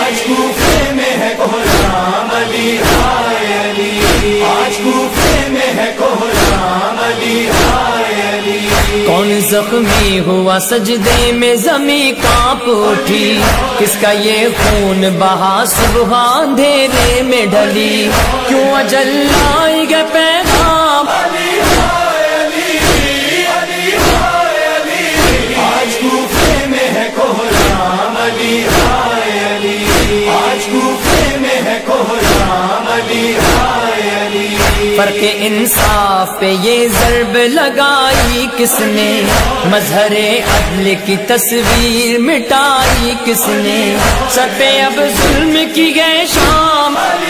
آج کوفے میں ہے کوہرام علی ہائے علی، آج کوفے میں ہے کوہرام علی ہائے علی۔ کون زخمی ہوا سجدے میں زمیں کانپ اٹھی، کس کا یہ خون بہا صبح اندھیرے میں ڈھلی، کیوں اجل لائی گئے پیغام علی ہائے علی، علی ہائے علی، آج کوفے میں ہے کوہرام علی ہائے علی، آج کوفے میں ہے کوہرام علی ہائے علی۔ فرق انصاف پہ یہ ضرب لگائی کس نے، مظہر عدل کی تصویر مٹائی کس نے، سر پہ اب ظلم کی گئے شام